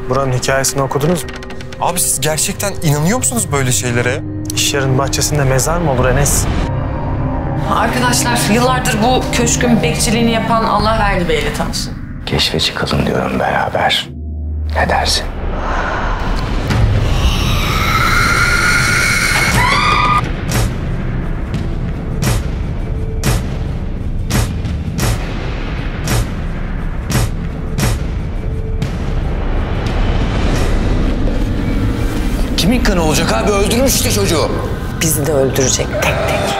Buranın hikayesini okudunuz mu? Abi siz gerçekten inanıyor musunuz böyle şeylere? İş yerinin bahçesinde mezar mı olur Enes? Arkadaşlar yıllardır bu köşkün bekçiliğini yapan Allahverdi Bey'le tanışın. Keşfe çıkalım diyorum beraber. Ne dersin? Kimin kanı olacak abi? Öldürmüş işte çocuğu. Bizi de öldürecek tek tek.